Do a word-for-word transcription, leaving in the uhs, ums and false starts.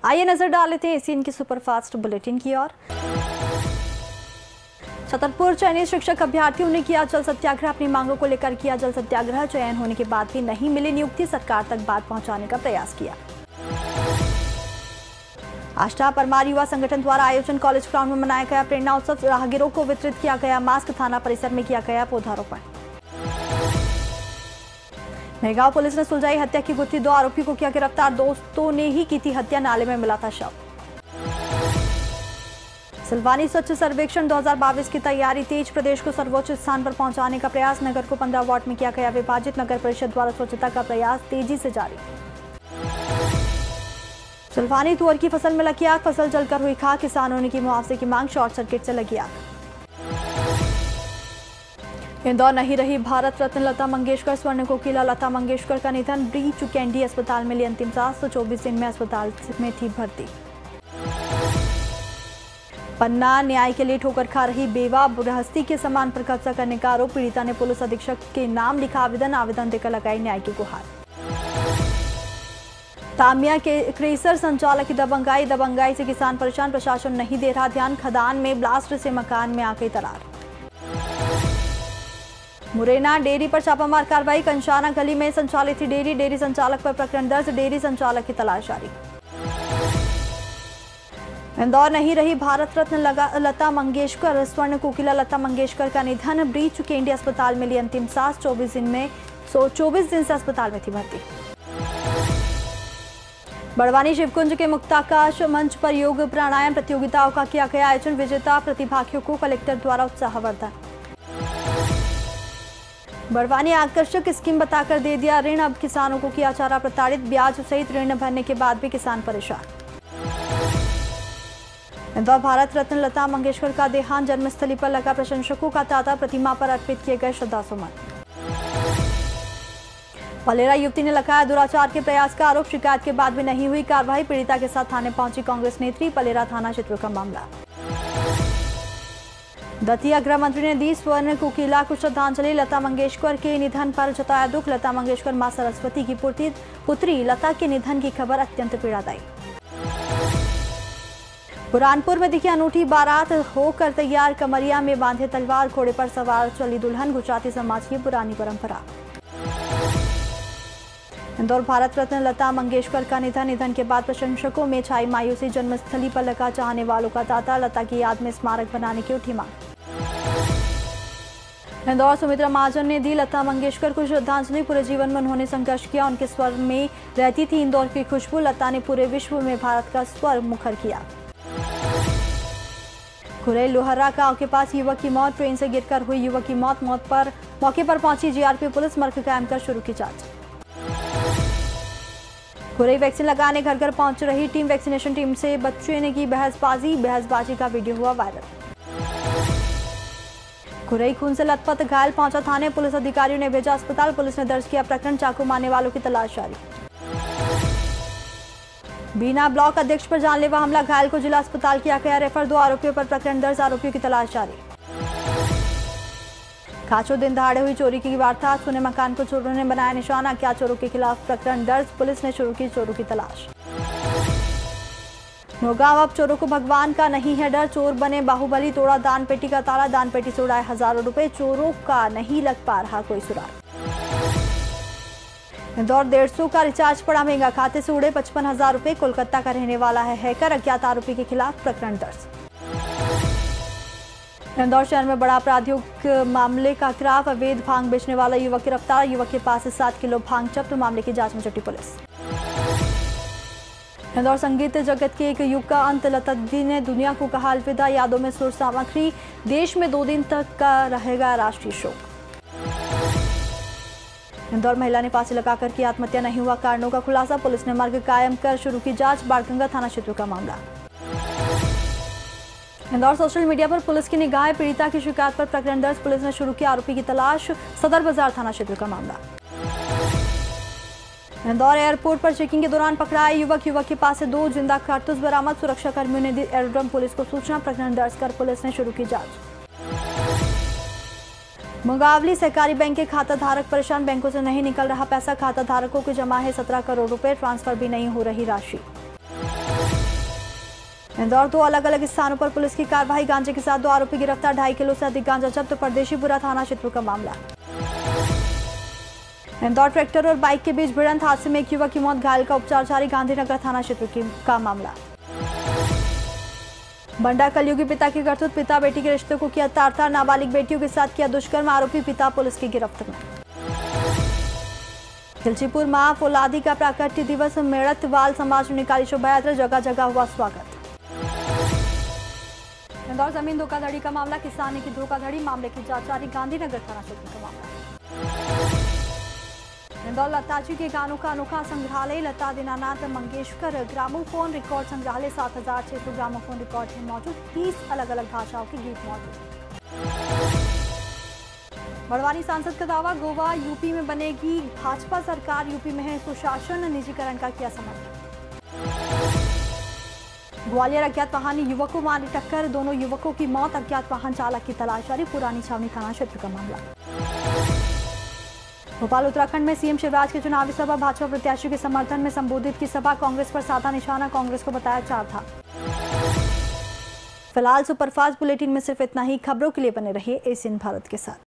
आइए नजर डाल लेते हैं एसीएन की सुपरफास्ट बुलेटिन की ओर। छतरपुर चयनित शिक्षक अभ्यर्थियों ने किया जल सत्याग्रह। अपनी मांगों को लेकर किया जल सत्याग्रह। चयन होने के बाद भी नहीं मिली नियुक्ति, सरकार तक बात पहुंचाने का प्रयास किया। आष्टा परमार युवा संगठन द्वारा आयोजन कॉलेज ग्राउंड में मनाया गया प्रेरणा उत्सव। राहगीरों को वितरित किया गया मास्क। थाना परिसर में किया गया पौधारोपण। मेहगांव पुलिस ने सुलझाई हत्या की गुत्थी। दो आरोपियों को किया गिरफ्तार। दोस्तों ने ही की थी हत्या, नाले में मिला था शव। सिलवानी स्वच्छ सर्वेक्षण दो हज़ार बाईस की तैयारी तेज। प्रदेश को सर्वोच्च स्थान पर पहुंचाने का प्रयास। नगर को पंद्रह वार्ड में किया गया विभाजित। नगर परिषद द्वारा स्वच्छता का प्रयास तेजी से जारी। सिलवानी तुअर की फसल में लगी आग। फसल जलकर हुई खाक। किसानों ने की मुआवजे की मांग। शॉर्ट सर्किट से लगी आग। इंदौर नहीं रही भारत रत्न लता मंगेशकर। स्वर्ण कोकिला लता मंगेशकर का निधन। ब्री चुकेंडी अस्पताल में ली अंतिम सांस। तो चौबीस दिन में अस्पताल में थी भर्ती। पन्ना न्याय के लिए ठोकर खा रही बेवा। गृहस्थी के सामान पर कब्जा करने का आरोप। पीड़िता ने पुलिस अधीक्षक के नाम लिखा आवेदन। आवेदन देकर लगाई न्याय की गुहार। तामिया के क्रेसर संचालक की दबंगाई। दबंगाई से किसान परेशान। प्रशासन नहीं दे रहा ध्यान। खदान में ब्लास्ट से मकान में आ गई दरार। मुरैना डेयरी पर छापामार कार्रवाई। कंशाना गली में संचालित थी डेयरी। डेयरी संचालक पर प्रकरण दर्ज। डेयरी संचालक की तलाश जारी। इंदौर नहीं रही भारत रत्न लता मंगेशकर। स्वर्ण कोकिला लता मंगेशकर का निधन। ब्री चुकेंडी अस्पताल में ली अंतिम सांस। चौबीस दिन में सो चौबीस दिन से अस्पताल में थी भर्ती। बड़वानी शिवकुंज के मुक्ताकाश मंच पर योग प्राणायाम प्रतियोगिताओं का किया गया आयोजन। विजेता प्रतिभागियों को कलेक्टर द्वारा उत्साहवर्धन। बड़वानी आकर्षक स्कीम बताकर दे दिया ऋण। अब किसानों को किया चारा प्रताड़ित। ब्याज सहित ऋण भरने के बाद भी किसान परेशान। इंदौर भारत रत्न लता मंगेशकर का देहांत। जन्मस्थली पर लगा प्रशंसकों का तांता। प्रतिमा पर अर्पित किए गए श्रद्धासुमन। पलेरा युवती ने लगाया दुराचार के प्रयास का आरोप। शिकायत के बाद भी नहीं हुई कार्रवाई। पीड़िता के साथ थाने पहुंची कांग्रेस नेत्री। पलेरा थाना क्षेत्र का मामला। दतिया गृह मंत्री ने दी स्वर्ण कोकिला को श्रद्धांजलि। लता मंगेशकर के निधन पर जताया दुख। लता मंगेशकर मां सरस्वती की पुत्री। लता के निधन की खबर अत्यंत पीड़ादायी। बुरहानपुर में दिखी अनूठी बारात। होकर तैयार कमरिया में बांधे तलवार। घोड़े पर सवार चली दुल्हन। गुजराती समाज की पुरानी परंपरा। इंदौर भारत रत्न लता मंगेशकर का निधन। निधन के बाद प्रशंसकों में छाई मायूसी। जन्मस्थली पर लगा चाहने वालों का तांता। लता की याद में स्मारक बनाने की उठी मांग। इंदौर सुमित्रा महाजन ने दी लता मंगेशकर को श्रद्धांजलि। पूरे जीवन में उन्होंने संघर्ष किया। उनके स्वर में रहती थी इंदौर की खुशबू। लता ने पूरे विश्व में भारत का स्वर मुखर किया। खुरई लोहरा गांव के पास युवक की मौत। ट्रेन से गिरकर हुई युवक की मौत। मौत पर मौके पर पहुंची जीआरपी पुलिस। मर्ग कायम कर शुरू की जांच। खुरई वैक्सीन लगाने घर घर पहुंच रही टीम। वैक्सीनेशन टीम से बच्चे ने की बहसबाजी। बहसबाजी का वीडियो हुआ वायरल। खुरई खून से लथपथ घायल पहुंचा थाने। पुलिस अधिकारियों ने भेजा अस्पताल। पुलिस ने दर्ज किया प्रकरण। चाकू मारने वालों की तलाश जारी। बीना ब्लॉक अध्यक्ष पर जानलेवा हमला। घायल को जिला अस्पताल किया गया रेफर। दो आरोपियों पर प्रकरण दर्ज। आरोपियों की तलाश जारी। खाचो दिन दहाड़े हुई चोरी की वारदात। सुने मकान को चोरों ने बनाया निशाना। क्या चोरों के खिलाफ प्रकरण दर्ज। पुलिस ने शुरू की चोरों की तलाश। नौगांव अब चोरों को भगवान का नहीं है डर। चोर बने बाहुबली। तोड़ा दान पेटी का ताला। दान पेटी से उड़ाए हजारों रुपए। चोरों का नहीं लग पा रहा कोई सुराग। इंदौर डेढ़ सौ का रिचार्ज पड़ा महंगा। खाते से उड़े पचपन हजार रुपए। कोलकाता का रहने वाला है हैकर। अज्ञात आरोपी के खिलाफ प्रकरण दर्ज। इंदौर शहर में बड़ा आपराधिक मामले का खिलाफ। अवैध भांग बेचने वाला युवक गिरफ्तार। युवक के पास से सात किलो भांग जब्त। मामले की जांच में जुटी पुलिस। इंदौर संगीत जगत के एक युग का अंत। लता दीदी ने दुनिया को कहा अलविदा। यादों में सुर सामग्री। देश में दो दिन तक का रहेगा राष्ट्रीय शोक। इंदौर महिला ने फांसी लगाकर की आत्महत्या। नहीं हुआ कारणों का खुलासा। पुलिस ने मार्ग कायम कर शुरू की जांच। बाड़गंगा थाना क्षेत्र का मामला। इंदौर सोशल मीडिया पर पुलिस की निगाह। पीड़िता की शिकायत पर प्रकरण दर्ज। पुलिस ने शुरू किया आरोपी की तलाश। सदर बाजार थाना क्षेत्र का मामला। इंदौर एयरपोर्ट पर चेकिंग के दौरान पकड़ाए युवक। युवक के पास से दो जिंदा कारतूस बरामद। सुरक्षा कर्मियों ने दी एरोड्रम पुलिस को सूचना। प्रकरण दर्ज कर पुलिस ने शुरू की जांच। मुंगावली सहकारी बैंक के खाता धारक परेशान। बैंकों से नहीं निकल रहा पैसा। खाता धारकों के जमा है सत्रह करोड़ रुपए। ट्रांसफर भी नहीं हो रही राशि। इंदौर दो अलग अलग स्थानों पर पुलिस की कार्रवाई, गांजे के साथ दो आरोपी गिरफ्तार, ढाई किलो से अधिक गांजा जब्त, परदेशीपुरा थाना क्षेत्र का मामला। इंदौर ट्रैक्टर और बाइक के बीच भिड़ंत, हादसे में एक युवक की मौत, घायल का उपचार जारी, गांधीनगर थाना क्षेत्र का मामला। बंडा कलयुगी पिता की करतूत, पिता बेटी के रिश्ते को किया तार तार, नाबालिग बेटियों के साथ किया दुष्कर्म, आरोपी पिता पुलिस की गिरफ्त में। खिलचीपुर मां फौलादी का प्राकट्य दिवस, मेड़तवाल समाज ने निकाली शोभा यात्रा, जगह जगह हुआ स्वागत। इंदौर जमीन धोखाधड़ी का मामला, किसान की धोखाधड़ी मामले की जांच जारी, गांधीनगर थाना क्षेत्र का मामला। इंदौर लताजी के गानों का अनोखा संग्रहालय, लता दीनानाथ मंगेशकर ग्रामोफोन रिकॉर्ड संग्रहालय, सात हजार छह सौ ग्रामोफोन रिकॉर्ड में मौजूद, तीस अलग अलग भाषाओं के गीत मौजूद। बड़वानी सांसद का दावा, गोवा यूपी में बनेगी भाजपा सरकार, यूपी में है सुशासन, निजीकरण का किया समर्थन। ग्वालियर अज्ञात वाहन ने युवक को मारी टक्कर, दोनों युवकों की मौत, अज्ञात वाहन चालक की तलाश जारी, पुरानी छावनी थाना क्षेत्र का मामला। भोपाल उत्तराखंड में सीएम शिवराज की चुनावी सभा, भाजपा प्रत्याशी के समर्थन में संबोधित की सभा, कांग्रेस पर साधा निशाना, कांग्रेस को बताया चार था। फिलहाल सुपरफास्ट बुलेटिन में सिर्फ इतना ही। खबरों के लिए बने रहिए एशियन भारत के साथ।